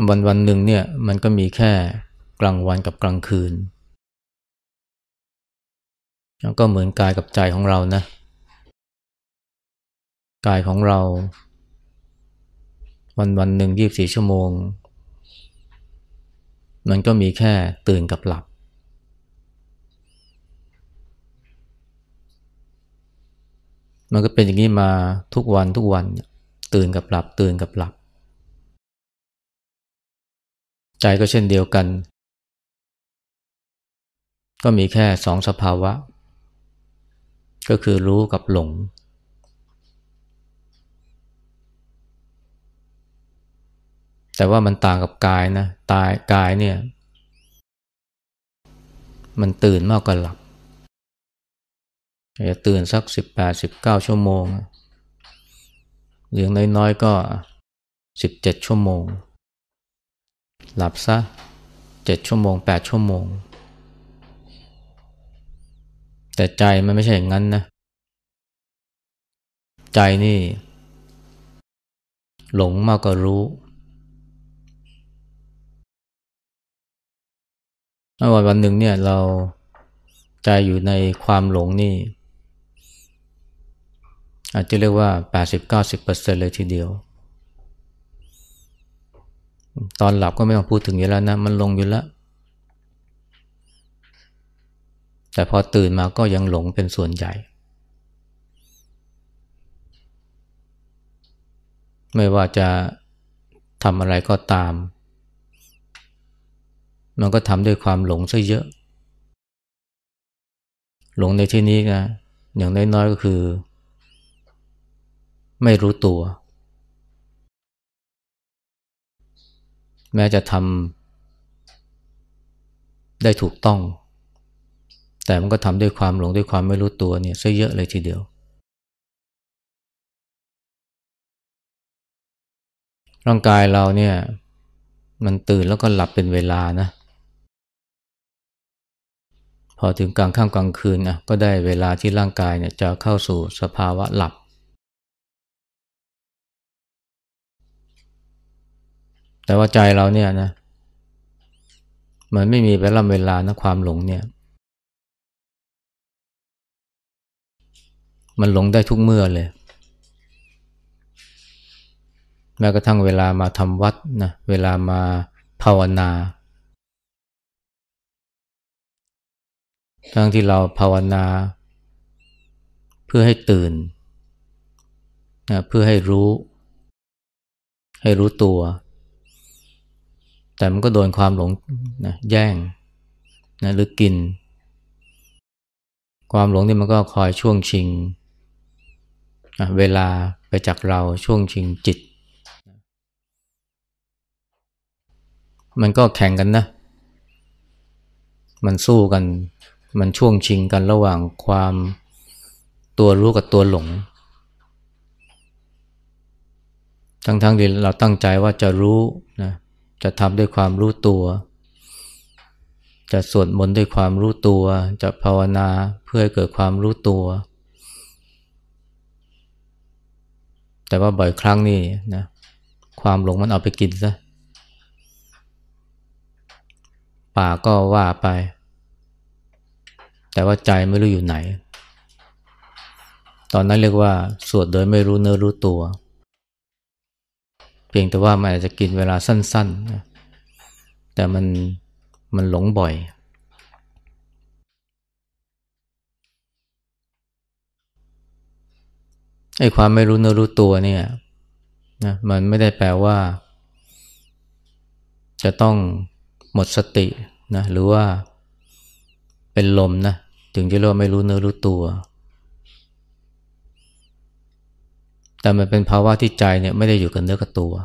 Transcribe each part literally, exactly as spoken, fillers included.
วันวันหนึ่งเนี่ยมันก็มีแค่กลางวันกับกลางคืนแล้วก็เหมือนกายกับใจของเรานะกายของเราวันวันหนึ่งยี่สิบสี่ชั่วโมงมันก็มีแค่ตื่นกับหลับมันก็เป็นอย่างนี้มาทุกวันทุกวันตื่นกับหลับตื่นกับหลับใจก็เช่นเดียวกันก็มีแค่สองสภาวะก็คือรู้กับหลงแต่ว่ามันต่างกับกายนะตายกายเนี่ยมันตื่นมากกว่าหลับจะตื่นสักสิบแปด สิบเก้าชั่วโมงหรืออย่างน้อยๆก็สิบเจ็ดชั่วโมงหลับซะเจ็ดชั่วโมงแปดชั่วโมงแต่ใจมันไม่ใช่อย่างนั้นนะใจนี่หลงมากกว่ารู้วันวันหนึ่งเนี่ยเราใจอยู่ในความหลงนี่อาจจะเรียกว่า แปดสิบถึงเก้าสิบเปอร์เซ็นต์ เลยทีเดียวตอนหลับก็ไม่ต้องพูดถึงอยู่แล้วนะมันหลงอยู่แล้วแต่พอตื่นมาก็ยังหลงเป็นส่วนใหญ่ไม่ว่าจะทำอะไรก็ตามมันก็ทำด้วยความหลงซะเยอะหลงในที่นี้นะอย่างน้อยๆก็คือไม่รู้ตัวแม้จะทำได้ถูกต้องแต่มันก็ทำด้วยความหลงด้วยความไม่รู้ตัวเนี่ยซะเยอะเลยทีเดียวร่างกายเราเนี่ยมันตื่นแล้วก็หลับเป็นเวลานะพอถึงกลางค่ำกลางคืนนะก็ได้เวลาที่ร่างกายเนี่ยจะเข้าสู่สภาวะหลับแต่ว่าใจเราเนี่ยนะมันไม่มีเวลาเวลานะความหลงเนี่ยมันหลงได้ทุกเมื่อเลยแม้กระทั่งเวลามาทำวัดนะเวลามาภาวนาทั้งที่เราภาวนาเพื่อให้ตื่นนะเพื่อให้รู้ให้รู้ตัวแต่มันก็โดนความหลงนะแย่งนะหรือกินความหลงนี่มันก็คอยช่วงชิงนะเวลาไปจากเราช่วงชิงจิตมันก็แข่งกันนะมันสู้กันมันช่วงชิงกันระหว่างความตัวรู้กับตัวหลงทั้งๆที่เราตั้งใจว่าจะรู้นะจะทำด้วยความรู้ตัวจะสวดมนต์ด้วยความรู้ตัวจะภาวนาเพื่อให้เกิดความรู้ตัวแต่ว่าบ่อยครั้งนี่นะความหลงมันเอาไปกินซะปากก็ว่าไปแต่ว่าใจไม่รู้อยู่ไหนตอนนั้นเรียกว่าสวดโดยไม่รู้เนื้อรู้ตัวเพียงแต่ว่ามันอาจจะกินเวลาสั้นๆนะแต่มันมันหลงบ่อยไอ้ความไม่รู้เนื้อรู้ตัวเนี่ยนะมันไม่ได้แปลว่าจะต้องหมดสตินะหรือว่าเป็นลมนะถึงจะเรียกว่าไม่รู้เนื้อรู้ตัวแต่มันเป็นภาวะที่ใจเนี่ยไม่ได้อยู่กับเนื้อกับตัว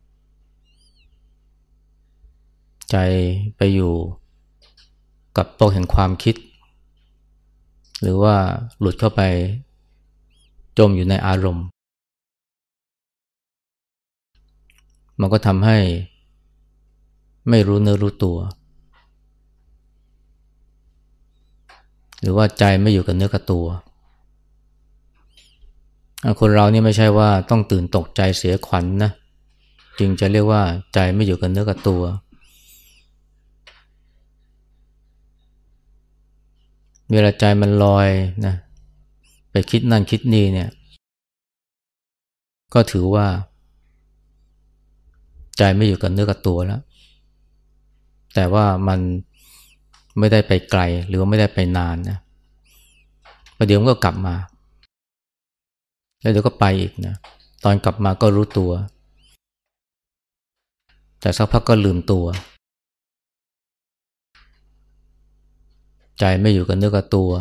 ใจไปอยู่กับโลกแห่งความคิดหรือว่าหลุดเข้าไปจมอยู่ในอารมณ์มันก็ทำให้ไม่รู้เนื้อรู้ตัวหรือว่าใจไม่อยู่กับเนื้อกับตัวคนเรานี่ไม่ใช่ว่าต้องตื่นตกใจเสียขวัญ น, นะจึงจะเรียกว่าใจไม่อยู่กับเนื้อกับตัวเวลาใจมันลอยนะไปคิดนั่นคิดนี่เนี่ยก็ถือว่าใจไม่อยู่กับเนื้อกับตัวแล้วแต่ว่ามันไม่ได้ไปไกลหรือว่าไม่ได้ไปนานนะประเดี๋ยวมันก็กลับมาแล้วเดี๋ยวก็ไปอีกนะตอนกลับมาก็รู้ตัวแต่สักพักก็ลืมตัวใจไม่อยู่กับเนื้อกับตัว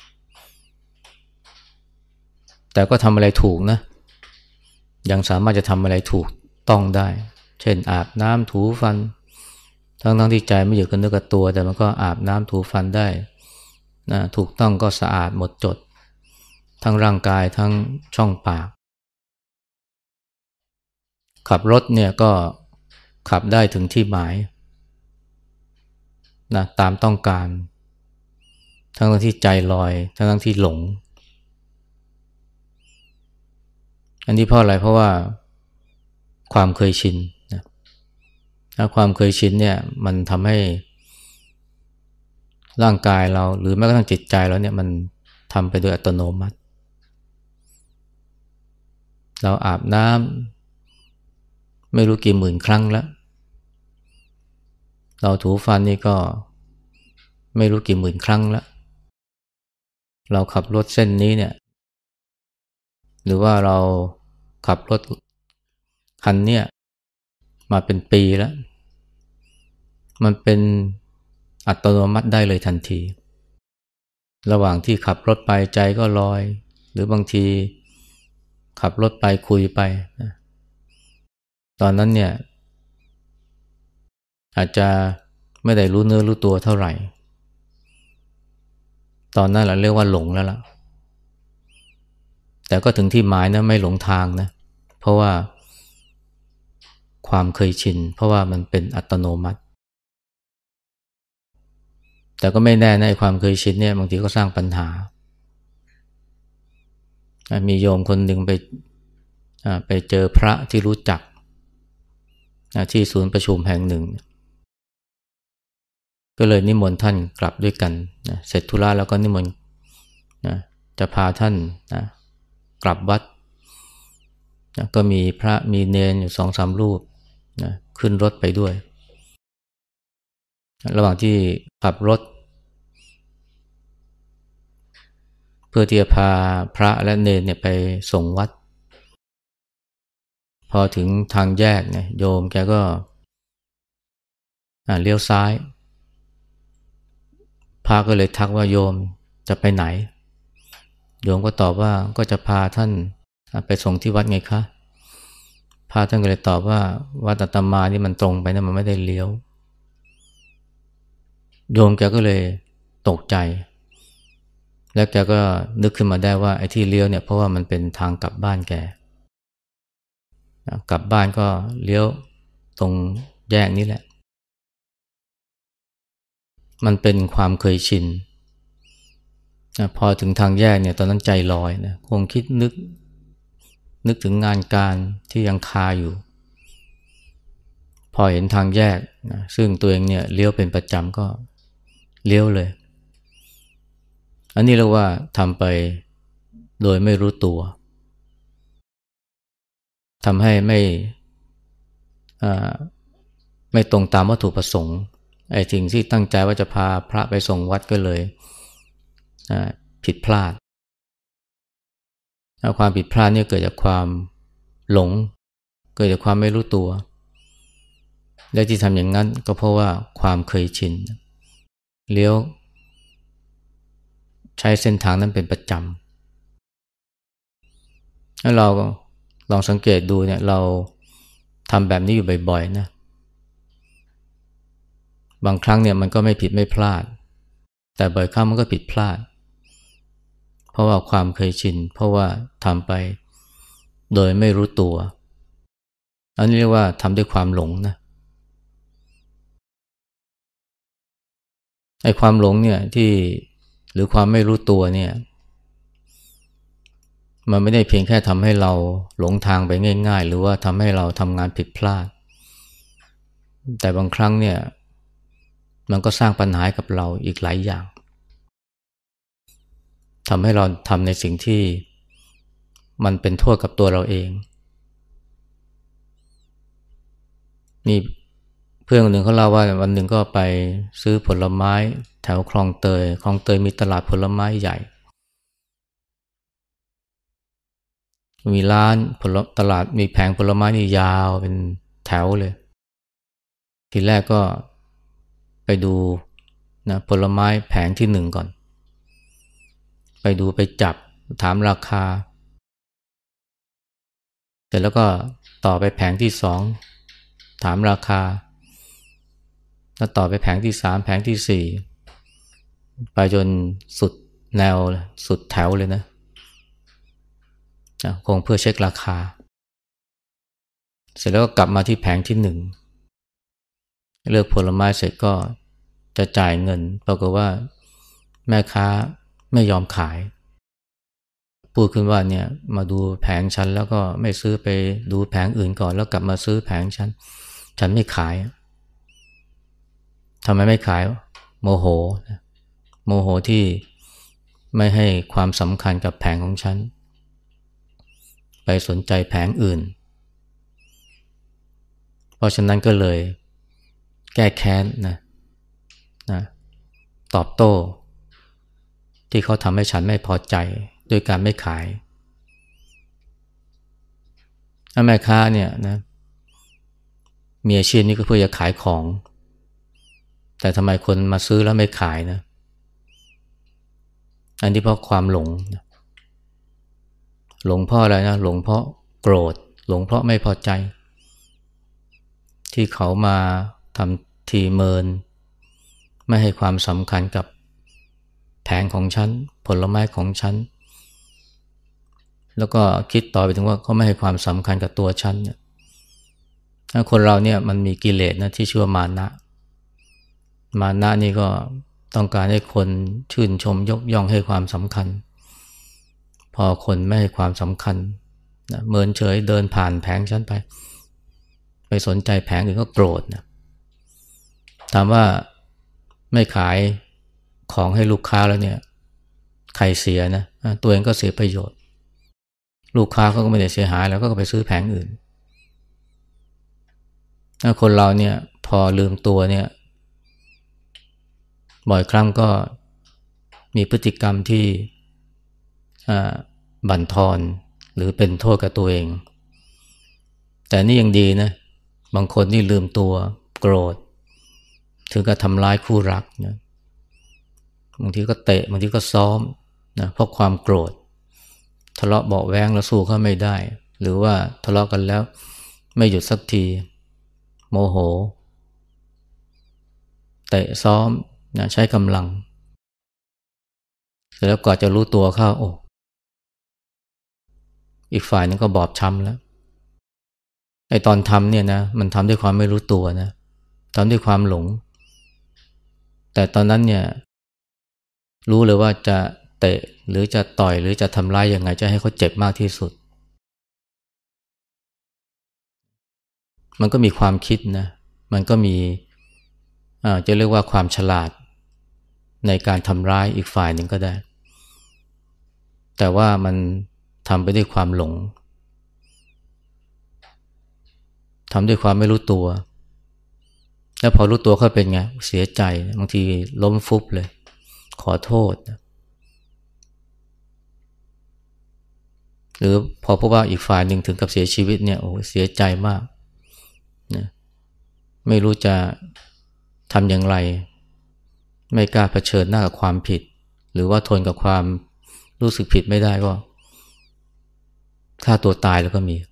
แต่ก็ทำอะไรถูกนะยังสามารถจะทำอะไรถูกต้องได้เช่นอาบน้ำถูฟันทั้งทั้งที่ใจไม่อยู่กับเนื้อกับตัวแต่มันก็อาบน้ำถูฟันได้นะถูกต้องก็สะอาดหมดจดทั้งร่างกายทั้งช่องปากขับรถเนี่ยก็ขับได้ถึงที่หมายนะตามต้องการทั้งทั้งที่ใจลอยทั้งทั้งที่หลงอันนี้เพราะอะไรเพราะว่าความเคยชินนะถ้าความเคยชินเนี่ยมันทำให้ร่างกายเราหรือแม้กระทั่งจิตใจเราเนี่ยมันทำไปโดยอัตโนมัติเราอาบน้ำไม่รู้กี่หมื่นครั้งแล้วเราถูฟันนี่ก็ไม่รู้กี่หมื่นครั้งแล้วเราขับรถเส้นนี้เนี่ยหรือว่าเราขับรถคันเนี้ยมาเป็นปีแล้วมันเป็นอัตโนมัติได้เลยทันทีระหว่างที่ขับรถไปใจก็ลอยหรือบางทีขับรถไปคุยไปตอนนั้นเนี่ยอาจจะไม่ได้รู้เนื้อรู้ตัวเท่าไหร่ตอนนั้นเราเรียกว่าหลงแล้วล่ะแต่ก็ถึงที่หมายนะไม่หลงทางนะเพราะว่าความเคยชินเพราะว่ามันเป็นอัตโนมัติแต่ก็ไม่แน่นะความเคยชินเนี่ยบางทีก็สร้างปัญหามีโยมคนหนึ่งไปไปเจอพระที่รู้จักที่ศูนย์ประชุมแห่งหนึ่งก็เลยนิมนต์ท่านกลับด้วยกันนะเสร็จธุระแล้วก็นิมนต์นะจะพาท่านนะกลับวัดนะก็มีพระมีเณรอยู่สองสามรูปนะขึ้นรถไปด้วยระหว่างที่ขับรถเพื่อที่จะพาพระและเณรเนี่ยไปส่งวัดพอถึงทางแยกเนี่ยโยมแกก็เลี้ยวซ้ายพระก็เลยทักว่าโยมจะไปไหนโยมก็ตอบว่าก็จะพาท่านไปส่งที่วัดไงคะพระท่านก็เลยตอบว่าวัดอาตมานี่มันตรงไปนะมันไม่ได้เลี้ยวโยมแกก็เลยตกใจแล้วแกก็นึกขึ้นมาได้ว่าไอ้ที่เลี้ยวเนี่ยเพราะว่ามันเป็นทางกลับบ้านแกกลับบ้านก็เลี้ยวตรงแยกนี้แหละมันเป็นความเคยชินพอถึงทางแยกเนี่ยตอนนั้นใจลอยนะคงคิดนึกนึกถึงงานการที่ยังคาอยู่พอเห็นทางแยกนะซึ่งตัวเองเนี่ยเลี้ยวเป็นประจำก็เลี้ยวเลยอันนี้เรียกว่าทำไปโดยไม่รู้ตัวทำให้ไม่ไม่ตรงตามวัตถุประสงค์ไอ้สิ่งที่ตั้งใจว่าจะพาพระไปส่งวัดก็เลยผิดพลาดความผิดพลาดนี่เกิดจากความหลงเกิดจากความไม่รู้ตัวและที่ทำอย่างนั้นก็เพราะว่าความเคยชินเลี้ยวใช้เส้นทางนั้นเป็นประจำถ้าเราลองสังเกตดูเนี่ยเราทำแบบนี้อยู่บ่อยๆนะบางครั้งเนี่ยมันก็ไม่ผิดไม่พลาดแต่บ่อยครั้งมันก็ผิดพลาดเพราะว่าความเคยชินเพราะว่าทำไปโดยไม่รู้ตัวอันนี้เรียกว่าทำด้วยความหลงนะไอ้ความหลงเนี่ยที่หรือความไม่รู้ตัวเนี่ยมันไม่ได้เพียงแค่ทำให้เราหลงทางไปง่ายๆหรือว่าทำให้เราทำงานผิดพลาดแต่บางครั้งเนี่ยมันก็สร้างปัญหากับเราอีกหลายอย่างทำให้เราทำในสิ่งที่มันเป็นโทษกับตัวเราเองมีเพื่อนคนหนึ่งเขาเล่าว่าวันหนึ่งก็ไปซื้อผลไม้แถวคลองเตยคลองเตยมีตลาดผลไม้ใหญ่มีร้านผลตลาดมีแผงผลไม้นี่ยาวเป็นแถวเลยทีแรกก็ไปดูนะผลไม้แผงที่หนึ่งก่อนไปดูไปจับถามราคาเสร็จแล้วก็ต่อไปแผงที่สองถามราคาแล้วต่อไปแผงที่สามแผงที่สี่ไปจนสุดแนวสุดแถวเลยนะคงเพื่อเช็คราคาเสร็จแล้วก็กลับมาที่แผงที่หนึ่งเลือกผลไม้เสร็จก็จะจ่ายเงินปรากฏว่าแม่ค้าไม่ยอมขายพูดขึ้นว่าเนี่ยมาดูแผงฉันแล้วก็ไม่ซื้อไปดูแผงอื่นก่อนแล้วกลับมาซื้อแผงฉันฉันไม่ขายทำไมไม่ขายโมโหโมโหที่ไม่ให้ความสำคัญกับแผงของฉันไปสนใจแผงอื่นเพราะฉะนั้นก็เลยแก้แค้นนะนะตอบโต้ที่เขาทำให้ฉันไม่พอใจด้วยการไม่ขายแม่ค้าเนี่ยนะมีอาชีพนี้ก็เพื่อจะขายของแต่ทำไมคนมาซื้อแล้วไม่ขายนะอันนี้เพราะความหลงนะหลงเพราะอะไรนะหลงเพราะโกรธหลงเพราะไม่พอใจที่เขามาทำทีเมินไม่ให้ความสำคัญกับแผงของฉันผลไม้ของฉันแล้วก็คิดต่อไปถึงว่าเขาไม่ให้ความสำคัญกับตัวฉันเนี่ยคนเราเนี่ยมันมีกิเลสนะที่ชื่อว่ามานะมานะนี่ก็ต้องการให้คนชื่นชมยกย่องให้ความสำคัญพอคนไม่ให้ความสำคัญนะเมินเฉยเดินผ่านแผงฉันไปไปสนใจแผงอื่นก็โกรธนะถามว่าไม่ขายของให้ลูกค้าแล้วเนี่ยใครเสียนะตัวเองก็เสียประโยชน์ลูกค้าเขาก็ไม่ได้เสียหายแล้วก็ไปซื้อแผงอื่นถ้าคนเราเนี่ยพอลืมตัวเนี่ยบ่อยครั้งก็มีพฤติกรรมที่บั่นทอนหรือเป็นโทษกับตัวเองแต่นี่ยังดีนะบางคนนี่ลืมตัวโกรธถึงกับทำร้ายคู่รักนะบางทีก็เตะบางทีก็ซ้อมนะเพราะความโกรธทะเลาะเบาะแว้งแล้วสู้เขาไม่ได้หรือว่าทะเลาะกันแล้วไม่หยุดสักทีโมโหเตะซ้อมนะใช้กำลังเสร็จแล้วกว่าจะรู้ตัวเข้าโอ้อีกฝ่ายนึงก็บอบช้ำแล้วไอ้ตอนทำเนี่ยนะมันทำด้วยความไม่รู้ตัวนะทำด้วยความหลงแต่ตอนนั้นเนี่ยรู้เลยว่าจะเตะหรือจะต่อยหรือจะทำร้ายยังไงจะให้เขาเจ็บมากที่สุดมันก็มีความคิดนะมันก็มีอ่าจะเรียกว่าความฉลาดในการทำร้ายอีกฝ่ายหนึ่งก็ได้แต่ว่ามันทำไปด้วยความหลงทำด้วยความไม่รู้ตัวแล้วพอรู้ตัวเขาเป็นไงเสียใจบางทีล้มฟุบเลยขอโทษหรือพอพบว่าอีกฝ่ายหนึ่งถึงกับเสียชีวิตเนี่ยโอ้เสียใจมากนะไม่รู้จะทำอย่างไรไม่กล้าเผชิญหน้ากับความผิดหรือว่าทนกับความรู้สึกผิดไม่ได้ก็ฆ่าตัวตายแล้วก็มี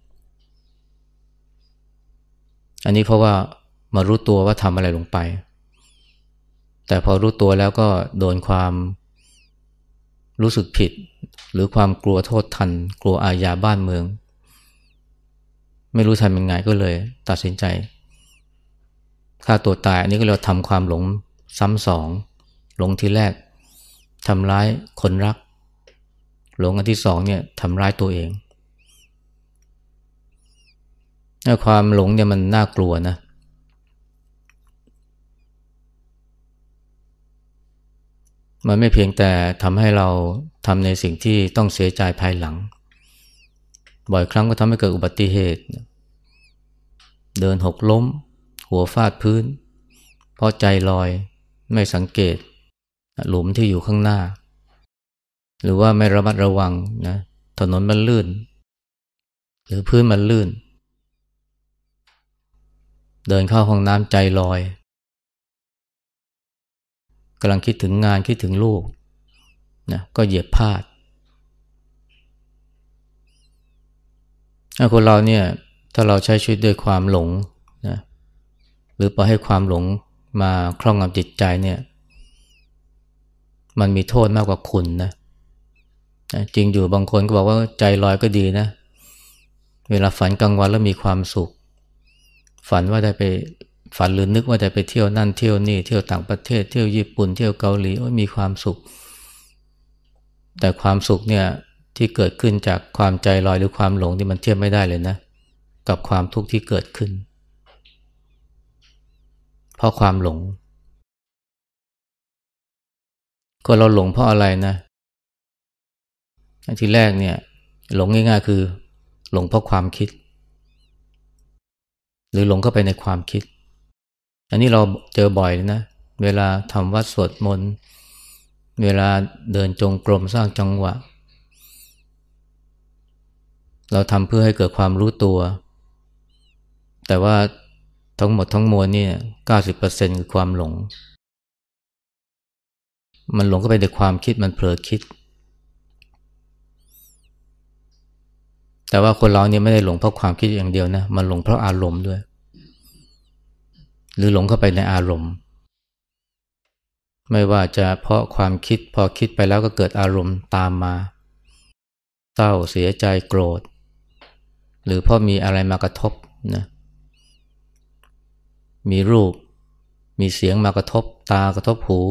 อันนี้เพราะว่ามารู้ตัวว่าทำอะไรลงไปแต่พอรู้ตัวแล้วก็โดนความรู้สึกผิดหรือความกลัวโทษทันกลัวอาญาบ้านเมืองไม่รู้ทำยังไงก็เลยตัดสินใจฆ่าตัวตายอันนี้ก็เรียกว่าทำความหลงซ้ำสองหลงทีแรกทำร้ายคนรักหลงอันที่สองเนี่ยทำร้ายตัวเองความหลงเนี่ยมันน่ากลัวนะมันไม่เพียงแต่ทำให้เราทำในสิ่งที่ต้องเสียใจภายหลังบ่อยครั้งก็ทำให้เกิดอุบัติเหตุเดินหกล้มหัวฟาดพื้นเพราะใจลอยไม่สังเกตหลุมที่อยู่ข้างหน้าหรือว่าไม่ระมัดระวังนะถนนมันลื่นหรือพื้นมันลื่นเดินเข้าห้องน้ำใจลอยกำลังคิดถึงงานคิดถึงลูกนะก็เหยียบพลาดถ้าคนเราเนี่ยถ้าเราใช้ชีวิตด้วยความหลงนะหรือปล่อยให้ความหลงมาครอบงำจิตใจเนี่ยมันมีโทษมากกว่าคุณนะจริงอยู่บางคนก็บอกว่าใจลอยก็ดีนะเวลาฝันกลางวันแล้วมีความสุขฝันว่าได้ไปฝันหรือนึกว่าได้ไปเที่ยวนั่นเที่ยวนี่เที่ยวต่างประเทศเที่ยวญี่ปุ่นเที่ยวเกาหลีโอ้ยมีความสุขแต่ความสุขเนี่ยที่เกิดขึ้นจากความใจลอยหรือความหลงที่มันเทียบไม่ได้เลยนะกับความทุกข์ที่เกิดขึ้นเพราะความหลงก็เราหลงเพราะอะไรนะทีแรกเนี่ยหลงง่ายๆคือหลงเพราะความคิดหรือหลงเข้าไปในความคิดอันนี้เราเจอบ่อยเลยนะเวลาทำวัดสวดมนต์เวลาเดินจงกรมสร้างจังหวะเราทำเพื่อให้เกิดความรู้ตัวแต่ว่าทั้งหมดทั้งมวลนี่ เก้าสิบเปอร์เซ็นต์ คือความหลงมันหลงเข้าไปในความคิดมันเผลอคิดแต่ว่าคนเราเนี่ยไม่ได้หลงเพราะความคิดอย่างเดียวนะมันหลงเพราะอารมณ์ด้วยหรือหลงเข้าไปในอารมณ์ไม่ว่าจะเพราะความคิดพอคิดไปแล้วก็เกิดอารมณ์ตามมาเศร้าเสียใจโกรธหรือเพราะมีอะไรมากระทบนะมีรูปมีเสียงมากระทบตากระทบหู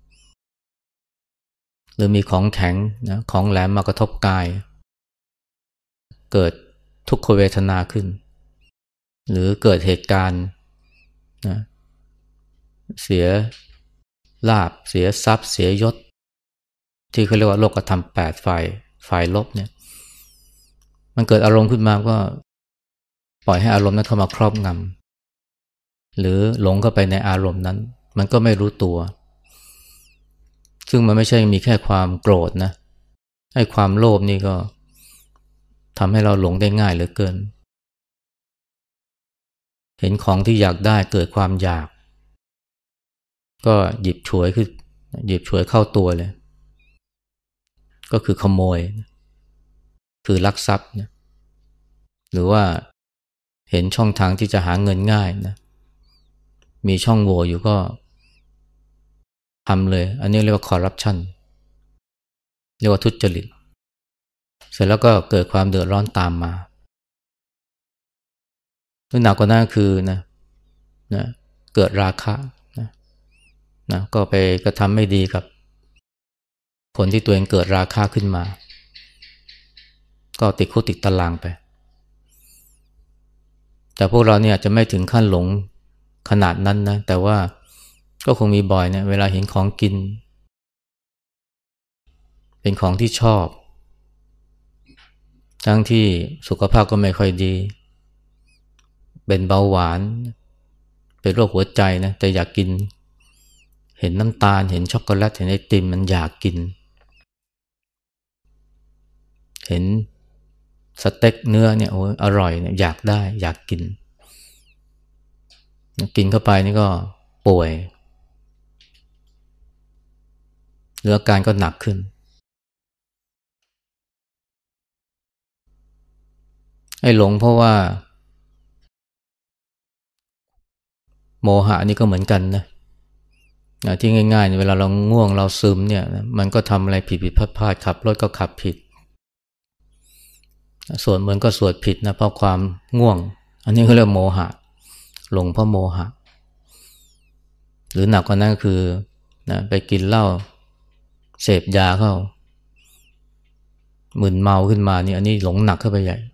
หรือมีของแข็งนะของแหลมมากระทบกายเกิดทุกขเวทนาขึ้นหรือเกิดเหตุการณ์นะเสียลาภเสียทรัพย์เสียยศที่เขาเรียกว่าโลกธรรมแปดฝ่ายฝ่ายลบเนี่ยมันเกิดอารมณ์ขึ้นมาก็ปล่อยให้อารมณ์นั้นเข้ามาครอบงำหรือหลงเข้าไปในอารมณ์นั้นมันก็ไม่รู้ตัวซึ่งมันไม่ใช่มีแค่ความโกรธนะให้ความโลภนี่ก็ทำให้เราหลงได้ง่ายเหลือเกินเห็นของที่อยากได้เกิดความอยากก็หยิบฉวยคือหยิบฉวยเข้าตัวเลยก็คือขโมยคือลักทรัพย์นะหรือว่าเห็นช่องทางที่จะหาเงินง่ายนะมีช่องโหว่อยู่ก็ทำเลยอันนี้เรียกว่าคอร์รัปชันเรียกว่าทุจริตเสร็จแล้วก็เกิดความเดือดร้อนตามมาหรือหนักกว่านั้นคือนะนะเกิดราคะนะนะก็ไปกระทำไม่ดีกับคนที่ตัวเองเกิดราคะขึ้นมาก็ติดคุกติดตารางไปแต่พวกเราเนี่ยจะไม่ถึงขั้นหลงขนาดนั้นนะแต่ว่าก็คงมีบ่อยเนี่ยเวลาเห็นของกินเป็นของที่ชอบทั้งที่สุขภาพก็ไม่ค่อยดีเป็นเบาหวานเป็นโรคหัวใจนะแต่อยากกินเห็นน้ำตาลเห็นช็อกโกแลตเห็นไอติมมันอยากกินเห็นสเต็กเนื้อเนี่ยโอ้ยอร่อยเนี่ยอยากได้อยากกินกินเข้าไปนี่ก็ป่วยหรืออาการก็หนักขึ้นไอ้หลงเพราะว่าโมหะนี่ก็เหมือนกันนะที่ง่ายๆเวลาเราง่วงเราซึมเนี่ยมันก็ทำอะไรผิดๆพลาดๆขับรถก็ขับผิดสวดมนต์ก็สวดผิดนะเพราะความง่วงอันนี้เขาเรียกโมหะหลงเพราะโมหะหรือหนักกว่านั้นก็คือนะไปกินเหล้าเสพยาเข้ามึนเมาขึ้นมานี่อันนี้หลงหนักเข้าไปใหญ่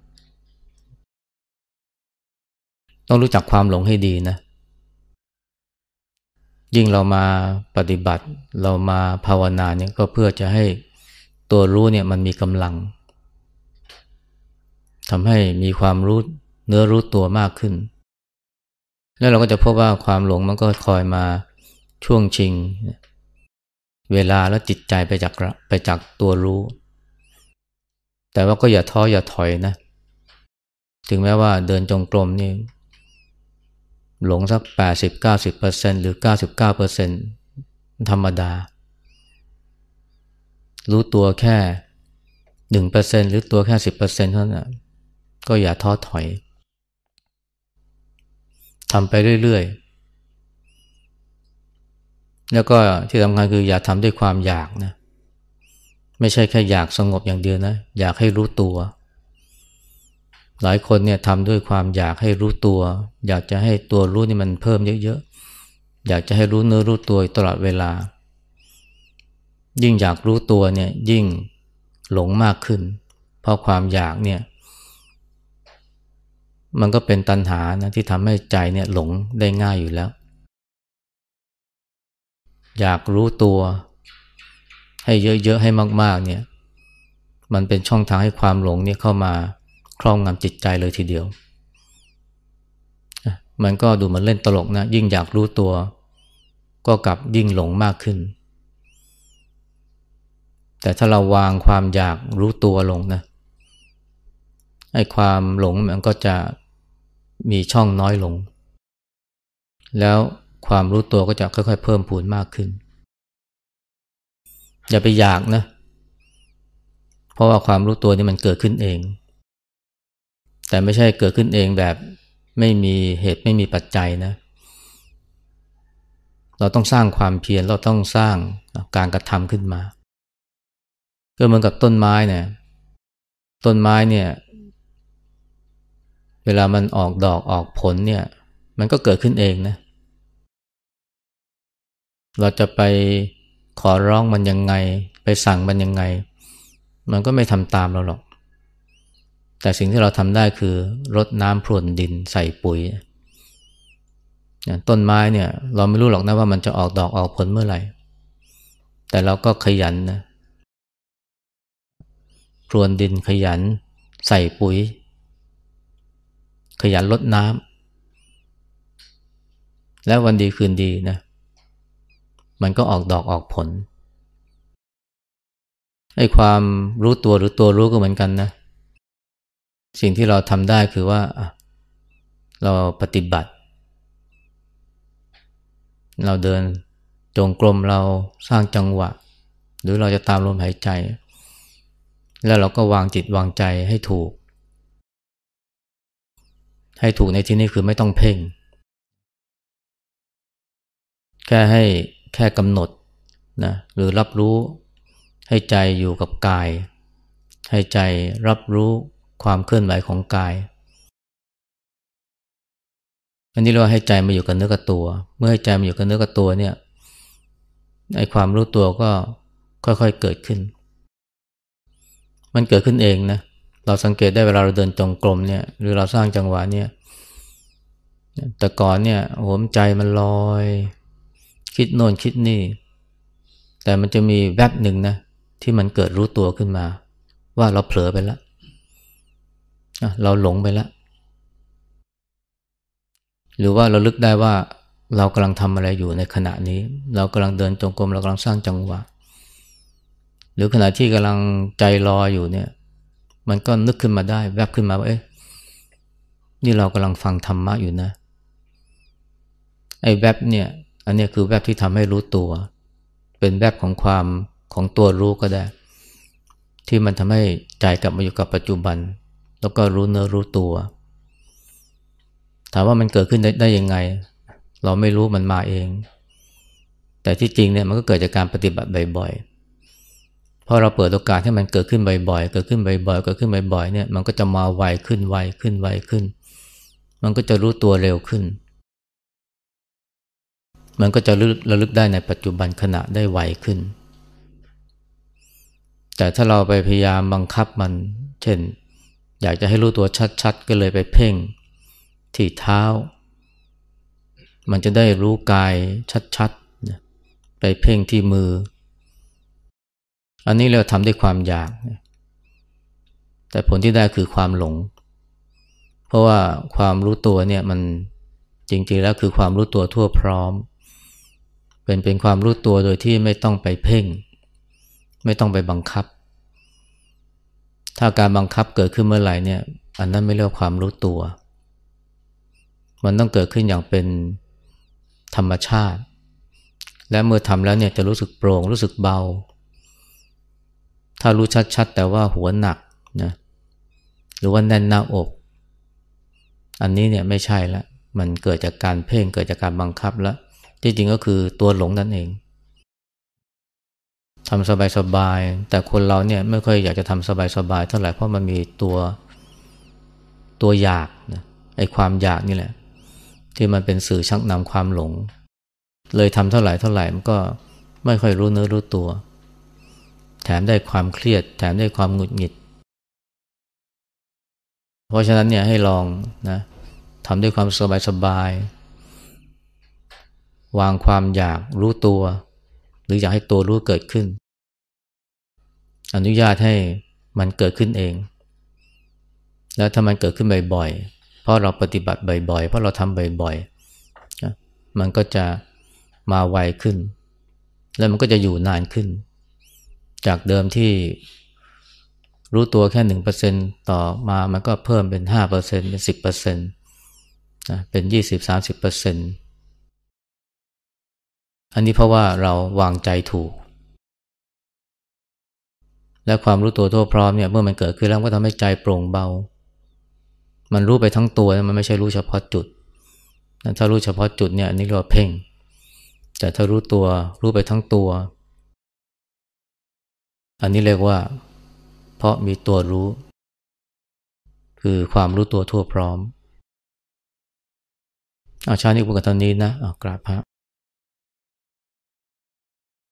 ต้องรู้จักความหลงให้ดีนะยิ่งเรามาปฏิบัติเรามาภาวนาเนี่ยก็เพื่อจะให้ตัวรู้เนี่ยมันมีกำลังทำให้มีความรู้เนื้อรู้ตัวมากขึ้นแล้วเราก็จะพบว่าความหลงมันก็คอยมาช่วงชิงเวลาและจิตใจไปจากไปจากตัวรู้แต่ว่าก็อย่าท้ออย่าถอยนะถึงแม้ว่าเดินจงกรมนี่หลงสัก แปดสิบถึงเก้าสิบเปอร์เซ็นต์ หรือ เก้าสิบเก้าเปอร์เซ็นต์ ธรรมดารู้ตัวแค่ หนึ่งเปอร์เซ็นต์ หรือตัวแค่ สิบเปอร์เซ็นต์ เท่านั้นก็อย่าท้อถอยทำไปเรื่อยๆแล้วก็ที่สำคัญคืออย่าทำด้วยความอยากนะไม่ใช่แค่อยากสงบอย่างเดียวนะอยากให้รู้ตัวหลายคนเนี่ยทำด้วยความอยากให้รู้ตัวอยากจะให้ตัวรู้นี่มันเพิ่มเยอะๆอยากจะให้รู้เนื้อรู้ตัวตลอดเวลายิ่งอยากรู้ตัวเนี่ยยิ่งหลงมากขึ้นเพราะความอยากเนี่ยมันก็เป็นตัณหานะที่ทำให้ใจเนี่ยหลงได้ง่ายอยู่แล้วอยากรู้ตัวให้เยอะๆให้มากๆเนี่ยมันเป็นช่องทางให้ความหลงเนี่ยเข้ามาครอบงำจิตใจเลยทีเดียวมันก็ดูเหมือนเล่นตลกนะยิ่งอยากรู้ตัวก็กลับยิ่งหลงมากขึ้นแต่ถ้าเราวางความอยากรู้ตัวลงนะไอ้ความหลงมันก็จะมีช่องน้อยลงแล้วความรู้ตัวก็จะค่อยๆเพิ่มพูนมากขึ้นอย่าไปอยากนะเพราะว่าความรู้ตัวนี่มันเกิดขึ้นเองแต่ไม่ใช่เกิดขึ้นเองแบบไม่มีเหตุไม่มีปัจจัยนะเราต้องสร้างความเพียรเราต้องสร้างการกระทำขึ้นมาก็เหมือนกับต้นไม้เนี่ยต้นไม้เนี่ยเวลามันออกดอกออกผลเนี่ยมันก็เกิดขึ้นเองนะเราจะไปขอร้องมันยังไงไปสั่งมันยังไงมันก็ไม่ทำตามเราหรอกแต่สิ่งที่เราทำได้คือรดน้ำพรวนดินใส่ปุ๋ยต้นไม้เนี่ยเราไม่รู้หรอกนะว่ามันจะออกดอกออกผลเมื่อไหร่แต่เราก็ขยันนะพรวนดินขยันใส่ปุ๋ยขยันรดน้ำและวันดีคืนดีนะมันก็ออกดอกออกผลให้ความรู้ตัวหรือตัวรู้ก็เหมือนกันนะสิ่งที่เราทำได้คือว่าเราปฏิบัติเราเดินจงกรมเราสร้างจังหวะหรือเราจะตามลมหายใจแล้วเราก็วางจิตวางใจให้ถูกให้ถูกในที่นี้คือไม่ต้องเพ่งแค่ให้แค่กำหนดนะหรือรับรู้ให้ใจอยู่กับกายให้ใจรับรู้ความเคลื่อนไหวของกายอันนี้เราให้ใจมาอยู่กับเนื้อกับตัวเมื่อให้ใจมาอยู่กับเนื้อกับตัวเนี่ยไอ้ความรู้ตัวก็ค่อยๆเกิดขึ้นมันเกิดขึ้นเองนะเราสังเกตได้เวลาเราเดินจงกรมเนี่ยหรือเราสร้างจังหวะเนี่ยแต่ก่อนเนี่ยโหมใจมันลอยคิดโน่นคิดนี่แต่มันจะมีแวบหนึ่งนะที่มันเกิดรู้ตัวขึ้นมาว่าเราเผลอไปแล้วเราหลงไปแล้วหรือว่าเราลึกได้ว่าเรากำลังทำอะไรอยู่ในขณะนี้เรากำลังเดินจงกรมเรากำลังสร้างจังหวะหรือขณะที่กำลังใจลอยอยู่เนี่ยมันก็นึกขึ้นมาได้แวบขึ้นมาว่าเอ๊ะนี่เรากำลังฟังธรรมะอยู่นะไอ้แวบเนี่ยอันนี้คือแวบที่ทำให้รู้ตัวเป็นแวบของความของตัวรู้ก็ได้ที่มันทำให้ใจกลับมาอยู่กับปัจจุบันแล้วก็รู้เนื้อรู้ตัวถามว่ามันเกิดขึ้นได้ได้ยังไงเราไม่รู้มันมาเองแต่ที่จริงเนี่ยมันก็เกิดจากการปฏิบัติบ่อยๆเพราะเราเปิดโอกาสให้มันเกิดขึ้นบ่อยๆเกิดขึ้นบ่อยๆเกิดขึ้นบ่อยๆเนี่ยมันก็จะมาไวขึ้นไวขึ้นไวขึ้นมันก็จะรู้ตัวเร็วขึ้นมันก็จะระลึกได้ในปัจจุบันขณะได้ไวขึ้นแต่ถ้าเราไปพยายามบังคับมันเช่นอยากจะให้รู้ตัวชัดๆก็เลยไปเพ่งที่เท้ามันจะได้รู้กายชัดไปเพ่งที่มืออันนี้เราทำด้วยความอยากแต่ผลที่ได้คือความหลงเพราะว่าความรู้ตัวเนี่ยมันจริงๆแล้วคือความรู้ตัวทั่วพร้อมเป็นเป็นความรู้ตัวโดยที่ไม่ต้องไปเพ่งไม่ต้องไปบังคับถ้าการบังคับเกิดขึ้นเมื่อไหร่เนี่ยอันนั้นไม่เรียกว่าความรู้ตัวมันต้องเกิดขึ้นอย่างเป็นธรรมชาติและเมื่อทำแล้วเนี่ยจะรู้สึกโปร่งรู้สึกเบาถ้ารู้ชัดๆแต่ว่าหัวหนักนะหรือว่าแน่นหน้าอกอันนี้เนี่ยไม่ใช่ละมันเกิดจากการเพ่งเกิดจากการบังคับแล้วจริงๆก็คือตัวหลงนั่นเองทำสบายๆแต่คนเราเนี่ยไม่ค่อยอยากจะทำสบายๆเท่าไหร่เพราะมันมีตัวตัวอยากนะไอ้ความอยากนี่แหละที่มันเป็นสื่อชักนำความหลงเลยทำเท่าไหร่เท่าไหร่มันก็ไม่ค่อยรู้เนื้อรู้ตัวแถมได้ความเครียดแถมได้ความหงุดหงิดเพราะฉะนั้นเนี่ยให้ลองนะทำด้วยความสบายๆวางความอยากรู้ตัวหรืออยากให้ตัวรู้เกิดขึ้นอนุญาตให้มันเกิดขึ้นเองแล้วถ้ามันเกิดขึ้นบ่อยๆเพราะเราปฏิบัติบ่อยๆเพราะเราทำบ่อยๆนะมันก็จะมาไวขึ้นแล้วมันก็จะอยู่นานขึ้นจากเดิมที่รู้ตัวแค่ หนึ่งเปอร์เซ็นต์ ต่อมามันก็เพิ่มเป็น ห้าเปอร์เซ็นต์ เป็น สิบเปอร์เซ็นต์ นะเป็น ยี่สิบถึงสามสิบเปอร์เซ็นต์ อันนี้เพราะว่าเราวางใจถูกและความรู้ตัวทั่วพร้อมเนี่ยเมื่อมันเกิดขึ้นแล้วก็ทำให้ใจโปร่งเบามันรู้ไปทั้งตัวมันไม่ใช่รู้เฉพาะจุดถ้ารู้เฉพาะจุดเนี่ยอันนี้เรียกว่าเพ่งแต่ถ้ารู้ตัวรู้ไปทั้งตัวอันนี้เรียกว่าเพราะมีตัวรู้คือความรู้ตัวทั่วพร้อมเอาชาตินี้พูดกันตอนนี้นะเอากราบพระ